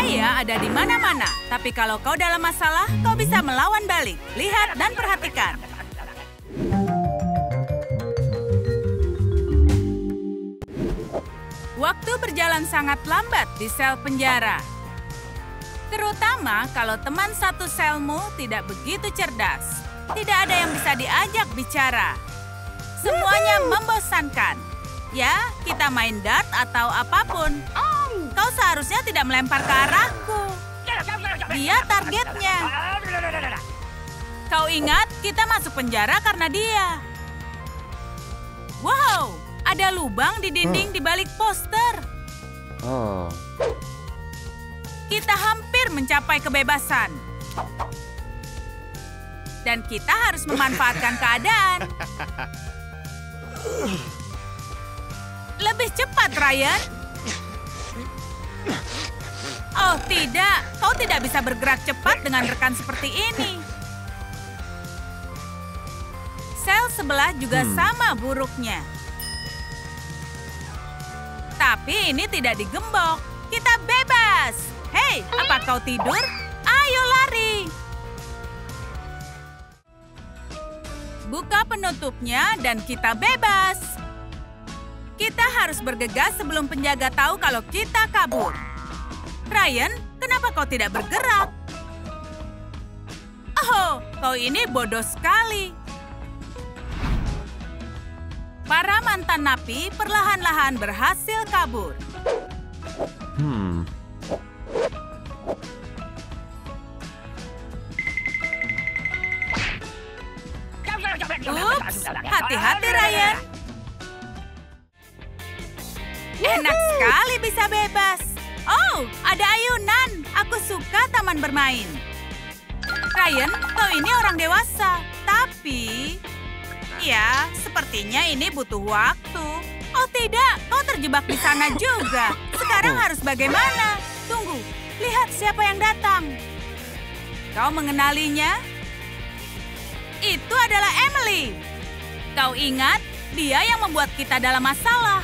Saya ada di mana-mana, tapi kalau kau dalam masalah, kau bisa melawan balik. Lihat dan perhatikan. Waktu berjalan sangat lambat di sel penjara. Terutama kalau teman satu selmu tidak begitu cerdas. Tidak ada yang bisa diajak bicara. Semuanya membosankan. Ya, kita main dart atau apapun. Kau seharusnya tidak melempar ke arahku. Dia targetnya. Kau ingat, kita masuk penjara karena dia. Wow, ada lubang di dinding di balik poster. Kita hampir mencapai kebebasan. Dan kita harus memanfaatkan keadaan. Lebih cepat, Ryan. Oh, tidak. Kau tidak bisa bergerak cepat dengan rekan seperti ini. Sel sebelah juga sama buruknya. Tapi ini tidak digembok. Kita bebas. Hei, apa kau tidur? Ayo lari. Buka penutupnya dan kita bebas. Kita harus bergegas sebelum penjaga tahu kalau kita kabur. Ryan, kenapa kau tidak bergerak? Oh, kau ini bodoh sekali. Para mantan napi perlahan-lahan berhasil kabur. Ups, hati-hati Ryan. Enak sekali bisa bebas. Oh, ada ayunan. Aku suka taman bermain. Ryan, kau ini orang dewasa. Tapi, ya, sepertinya ini butuh waktu. Oh tidak, kau terjebak di sana juga. Sekarang harus bagaimana? Tunggu, lihat siapa yang datang. Kau mengenalinya? Itu adalah Emily. Kau ingat, dia yang membuat kita dalam masalah.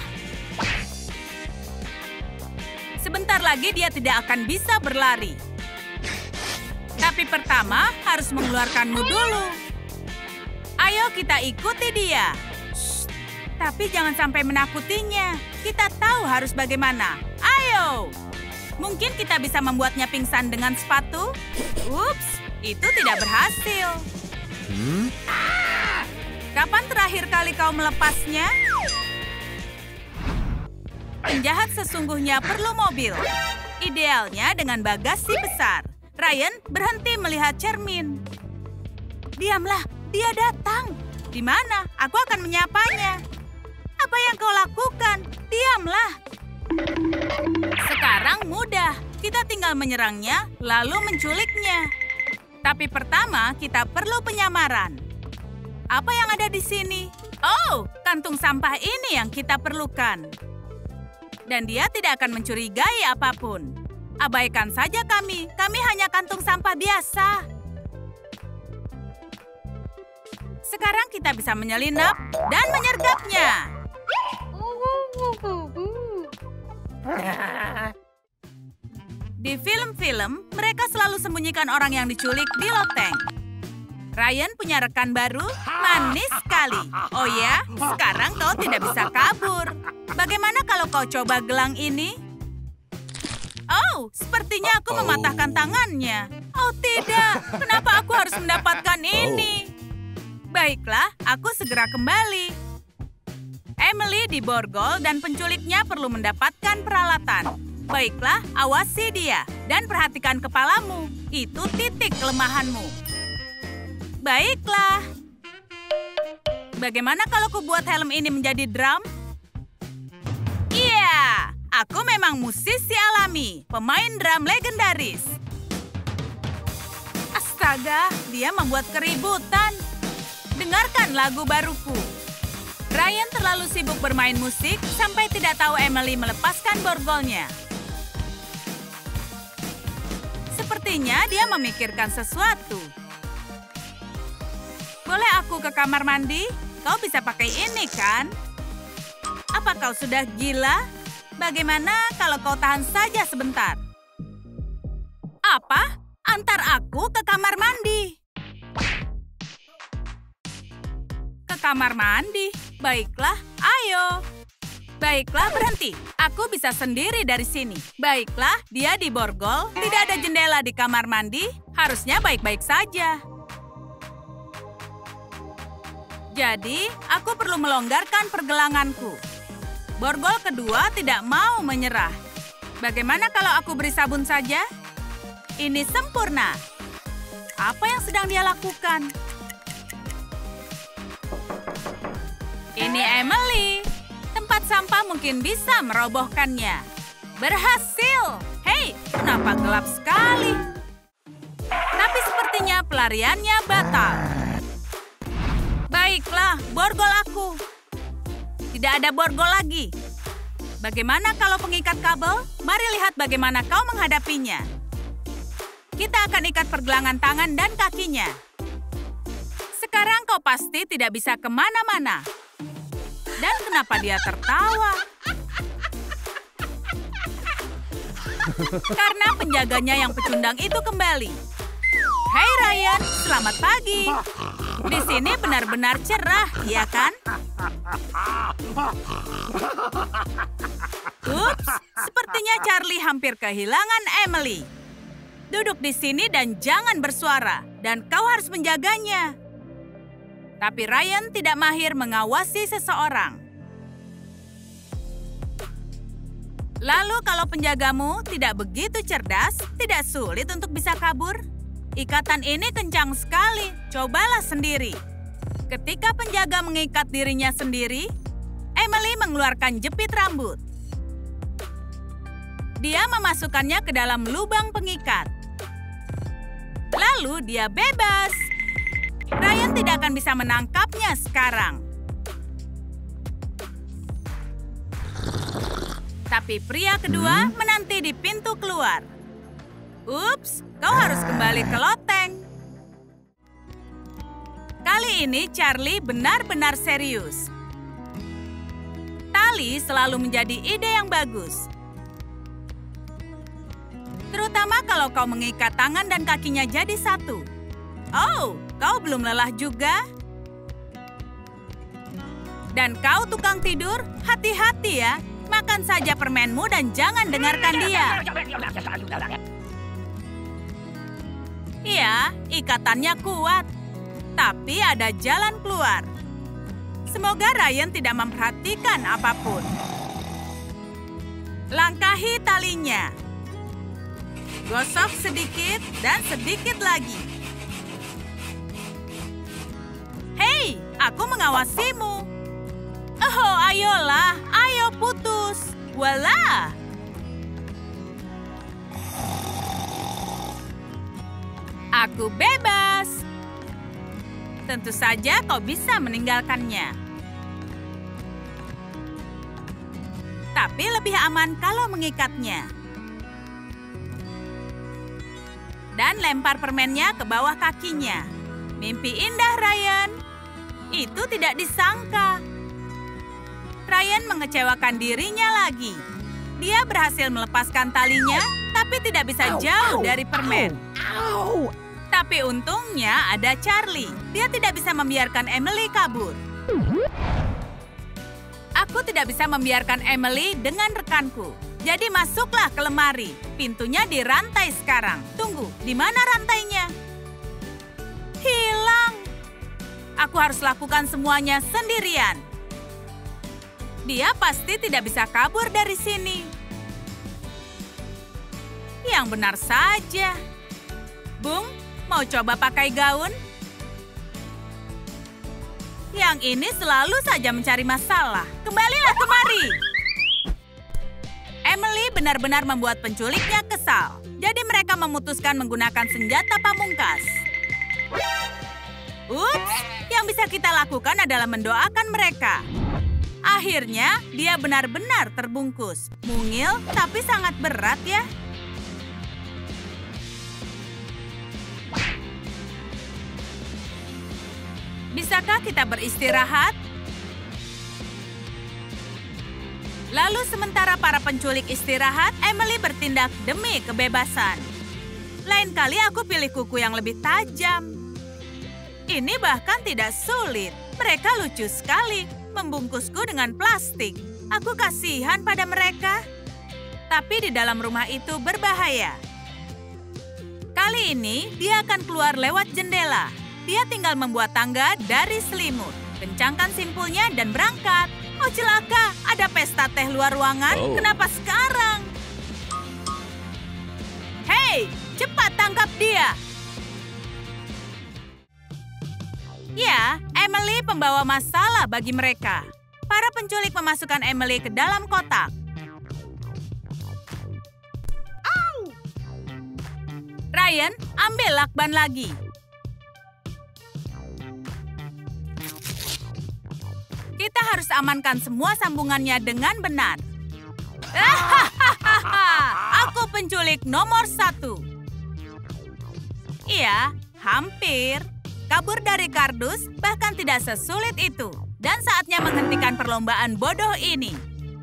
Sebentar lagi dia tidak akan bisa berlari. Tapi pertama harus mengeluarkanmu dulu. Ayo kita ikuti dia. Shh, tapi jangan sampai menakutinya. Kita tahu harus bagaimana. Ayo. Mungkin kita bisa membuatnya pingsan dengan sepatu. Ups, itu tidak berhasil. Kapan terakhir kali kau melepasnya? Penjahat sesungguhnya perlu mobil. Idealnya dengan bagasi besar. Ryan berhenti melihat cermin. Diamlah, dia datang. Di mana? Aku akan menyapanya. Apa yang kau lakukan? Diamlah. Sekarang mudah. Kita tinggal menyerangnya, lalu menculiknya. Tapi pertama, kita perlu penyamaran. Apa yang ada di sini? Oh, kantung sampah ini yang kita perlukan. Dan dia tidak akan mencurigai apapun. Abaikan saja kami. Kami hanya kantung sampah biasa. Sekarang kita bisa menyelinap dan menyergapnya. Di film-film, mereka selalu sembunyikan orang yang diculik di loteng. Ryan punya rekan baru, manis sekali. Oh ya, sekarang kau tidak bisa kabur. Bagaimana kalau kau coba gelang ini? Oh, sepertinya aku mematahkan tangannya. Oh tidak, kenapa aku harus mendapatkan ini? Baiklah, aku segera kembali. Emily diborgol dan penculiknya perlu mendapatkan peralatan. Baiklah, awasi dia dan perhatikan kepalamu. Itu titik kelemahanmu. Baiklah. Bagaimana kalau ku buat helm ini menjadi drum? Iya, aku memang musisi alami, pemain drum legendaris. Astaga, dia membuat keributan. Dengarkan lagu baruku. Ryan terlalu sibuk bermain musik sampai tidak tahu Emily melepaskan borgolnya. Sepertinya dia memikirkan sesuatu. Boleh aku ke kamar mandi? Kau bisa pakai ini, kan? Apa kau sudah gila? Bagaimana kalau kau tahan saja sebentar? Apa? Antar aku ke kamar mandi. Ke kamar mandi? Baiklah, ayo. Baiklah, berhenti. Aku bisa sendiri dari sini. Baiklah, dia di borgol. Tidak ada jendela di kamar mandi. Harusnya baik-baik saja. Jadi, aku perlu melonggarkan pergelanganku. Borgol kedua tidak mau menyerah. Bagaimana kalau aku beri sabun saja? Ini sempurna. Apa yang sedang dia lakukan? Ini Emily. Tempat sampah mungkin bisa merobohkannya. Berhasil! Hei, kenapa gelap sekali? Tapi sepertinya pelariannya batal. Baiklah, borgol aku. Tidak ada borgol lagi. Bagaimana kalau pengikat kabel? Mari lihat bagaimana kau menghadapinya. Kita akan ikat pergelangan tangan dan kakinya. Sekarang kau pasti tidak bisa kemana-mana. Dan kenapa dia tertawa? Karena penjaganya yang pecundang itu kembali. Hai Ryan, selamat pagi. Di sini benar-benar cerah, ya kan? Ups, sepertinya Charlie hampir kehilangan Emily. Duduk di sini dan jangan bersuara. Dan kau harus menjaganya. Tapi Ryan tidak mahir mengawasi seseorang. Lalu kalau penjagamu tidak begitu cerdas, tidak sulit untuk bisa kabur. Ikatan ini kencang sekali, cobalah sendiri. Ketika penjaga mengikat dirinya sendiri, Emily mengeluarkan jepit rambut. Dia memasukkannya ke dalam lubang pengikat. Lalu dia bebas. Ryan tidak akan bisa menangkapnya sekarang. Tapi pria kedua menanti di pintu keluar. Ups, kau harus kembali ke loteng. Kali ini Charlie benar-benar serius. Tali selalu menjadi ide yang bagus. Terutama kalau kau mengikat tangan dan kakinya jadi satu. Oh, kau belum lelah juga? Dan kau tukang tidur, hati-hati ya. Makan saja permenmu dan jangan dengarkan dia. Iya, ikatannya kuat. Tapi ada jalan keluar. Semoga Ryan tidak memperhatikan apapun. Langkahi talinya. Gosok sedikit dan sedikit lagi. Hei, aku mengawasimu. Oh, ayolah, ayo putus. Walah. Aku bebas. Tentu saja kau bisa meninggalkannya. Tapi lebih aman kalau mengikatnya. Dan lempar permennya ke bawah kakinya. Mimpi indah, Ryan. Itu tidak disangka. Ryan mengecewakan dirinya lagi. Dia berhasil melepaskan talinya, tapi tidak bisa jauh dari permen. Tapi untungnya ada Charlie. Dia tidak bisa membiarkan Emily kabur. Aku tidak bisa membiarkan Emily dengan rekanku. Jadi masuklah ke lemari. Pintunya dirantai sekarang. Tunggu, di mana rantainya? Hilang. Aku harus lakukan semuanya sendirian. Dia pasti tidak bisa kabur dari sini. Yang benar saja. Bung, mau coba pakai gaun? Yang ini selalu saja mencari masalah. Kembalilah kemari. Emily benar-benar membuat penculiknya kesal. Jadi mereka memutuskan menggunakan senjata pamungkas. Ups, yang bisa kita lakukan adalah mendoakan mereka. Akhirnya, dia benar-benar terbungkus. Mungil, tapi sangat berat ya. Bisakah kita beristirahat? Lalu sementara para penculik istirahat, Emily bertindak demi kebebasan. Lain kali aku pilih kuku yang lebih tajam. Ini bahkan tidak sulit. Mereka lucu sekali, membungkusku dengan plastik. Aku kasihan pada mereka. Tapi di dalam rumah itu berbahaya. Kali ini dia akan keluar lewat jendela. Dia tinggal membuat tangga dari selimut. Kencangkan simpulnya dan berangkat. Oh celaka, ada pesta teh luar ruangan. Kenapa sekarang? Hei, cepat tangkap dia. Ya, Emily pembawa masalah bagi mereka. Para penculik memasukkan Emily ke dalam kotak. Ryan, ambil lakban lagi. Kita harus amankan semua sambungannya dengan benar. Aku penculik nomor 1. Iya, hampir. Kabur dari kardus bahkan tidak sesulit itu. Dan saatnya menghentikan perlombaan bodoh ini.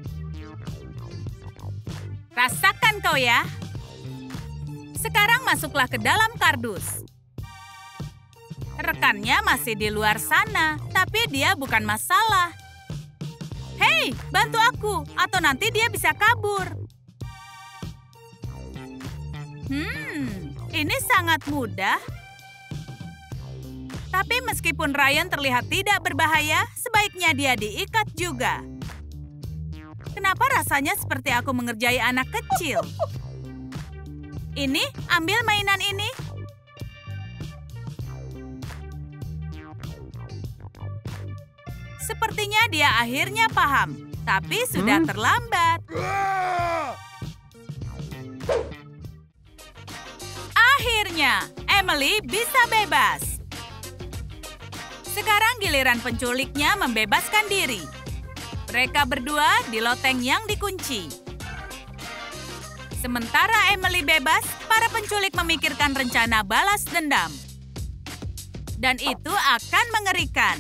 Rasakan kau ya. Sekarang masuklah ke dalam kardus. Rekannya masih di luar sana, tapi dia bukan masalah. Hei, bantu aku, atau nanti dia bisa kabur. Ini sangat mudah. Tapi meskipun Ryan terlihat tidak berbahaya, sebaiknya dia diikat juga. Kenapa rasanya seperti aku mengerjai anak kecil? Ini, ambil mainan ini. Sepertinya dia akhirnya paham, tapi sudah terlambat. Akhirnya, Emily bisa bebas. Sekarang giliran penculiknya membebaskan diri. Mereka berdua di loteng yang dikunci. Sementara Emily bebas, para penculik memikirkan rencana balas dendam. Dan itu akan mengerikan.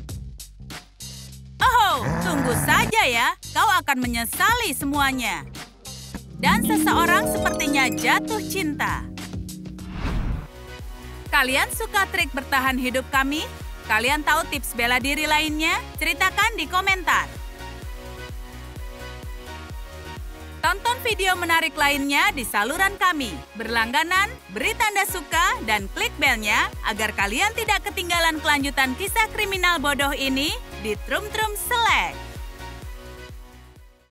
Oh, tunggu saja ya, kau akan menyesali semuanya. Dan seseorang sepertinya jatuh cinta. Kalian suka trik bertahan hidup kami? Kalian tahu tips bela diri lainnya? Ceritakan di komentar. Tonton video menarik lainnya di saluran kami. Berlangganan, beri tanda suka, dan klik belnya agar kalian tidak ketinggalan kelanjutan kisah kriminal bodoh ini di Trum Trum Select.